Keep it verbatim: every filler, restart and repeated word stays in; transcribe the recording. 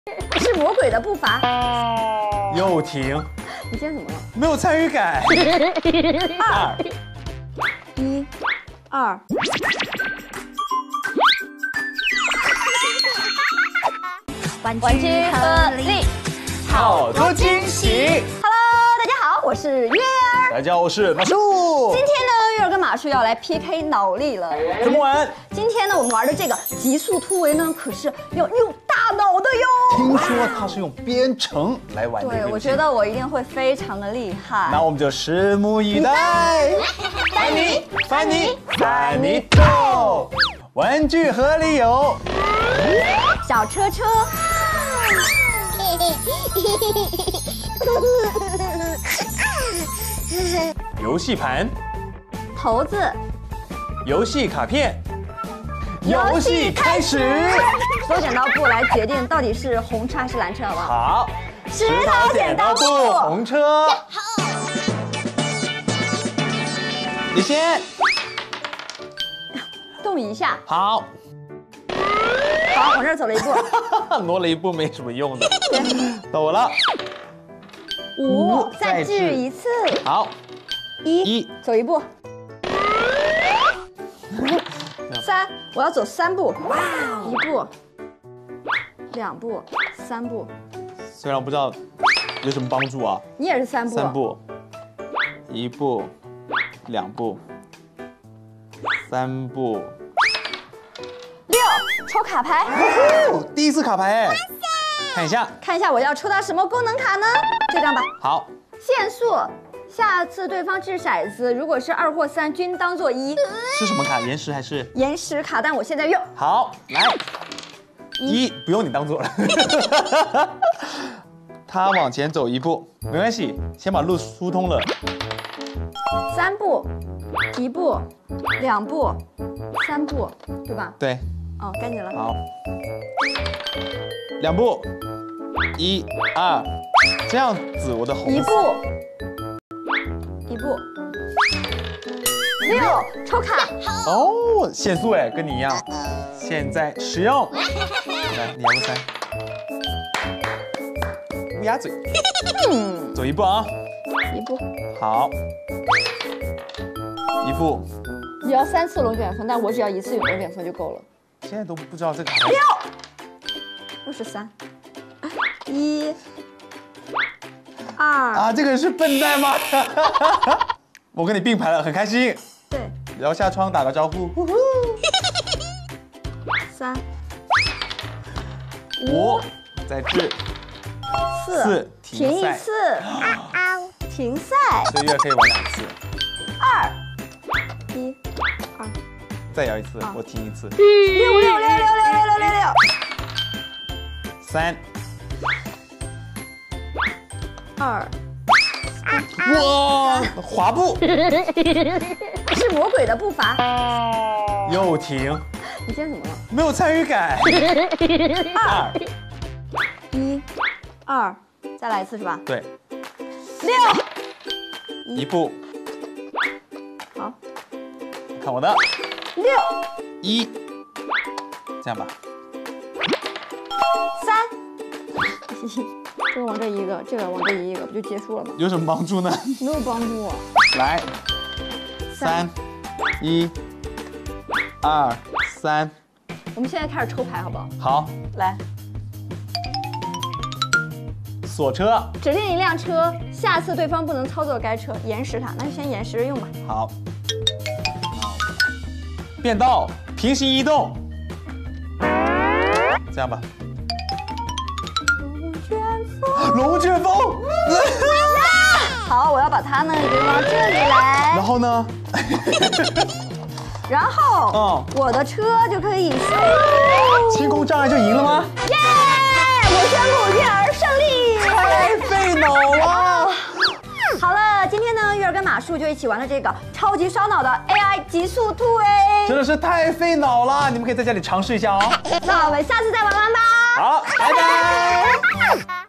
是魔鬼的步伐。 又停。 你今天怎么了？ 没有参与感。 二，一，二。玩具合力， 好多惊喜。 Hello， 大家好，我是月儿。 大家好，我是马叔。 今天呢，月儿跟马叔要来 P K 脑力了。 怎么玩？ 今天呢，我们玩的这个极速突围呢，可是要用大脑的哟。 听说它是用编程来玩的。 对，我觉得我一定会非常的厉害。 那我们就拭目以待。翻你，翻你，翻你走！玩具盒里有小车车。 游戏盘、 骰子、 游戏卡片，游戏开始。 手剪刀布来决定到底是红车还是蓝车，好不好？ 好， 石头剪刀布， 红车。你先。 动一下。 好。 好，往这儿走了一步， 挪了一步没什么用的。到我了， 五，再掷一次。 好， 一， 一， 走一步。三，我要走三步，一步，两步，三步。 虽然我不知道有什么帮助啊。 你也是三步。 三步，一步，两步，三步。 六，抽卡牌。 哦，第一次卡牌哎，看一下， 看一下我要抽到什么功能卡呢？就这样吧。 好， 限速，下次对方掷骰子，如果是二或三，均当做一。 是什么卡？延时还是？ 延时卡，但我现在用。 好，来，一不用你当做了。他往前走一步，没关系，先把路疏通了。 三步，一步，两步，三步，对吧？ 对。 哦，该你了。 好，两步，一、二，这样子我的红。 一步，一步，六，抽卡。 哦，限速哎，跟你一样。现在使用。来，你摇个三。乌鸦嘴。嗯，走一步啊。 一步。 好。一步。 你要三次龙卷风，但我只要一次龙卷风就够了。 现在都不知道这个六，又是三，一，二啊，这个人是笨蛋吗？我跟你并排了，很开心。 对， 摇下窗打个招呼。呼呼三， 五，再掷。 四， 四， 停一次。停赛。 所以月可以玩两次。 二，一，二。 再摇一次，我停一次。 六六六六六六六六六。 三。 二。 哇！滑步。 是魔鬼的步伐。 又停。 你今天怎么了？ 没有参与感。二。 一。二。再来一次是吧？ 对。 六。 一步。 好。 看我的。 六一，这样吧， 三，这个往这一个，这个往这一个，不就结束了吗？ 有什么帮助呢？ 没有帮助啊。 来，三，一，二，三。 我们现在开始抽牌，好不好？ 好， 来， 锁车， 指定一辆车，下次对方不能操作该车，延时卡，那就先延时用吧。 好。 变道，平行移动，这样吧。 龙卷风， 龙卷风。 好，我要把它呢移往这里来。 然后呢？ 然后， 嗯， 我的车就可以。 清空障碍就赢了吗？ 耶！我宣布月儿胜利。 太费脑了。 好了，今天呢，月儿跟马术就一起玩了这个超级烧脑的 A I 极速突围， 真的是太费脑了，你们可以在家里尝试一下哦。 那我们下次再玩玩吧。 好，拜拜。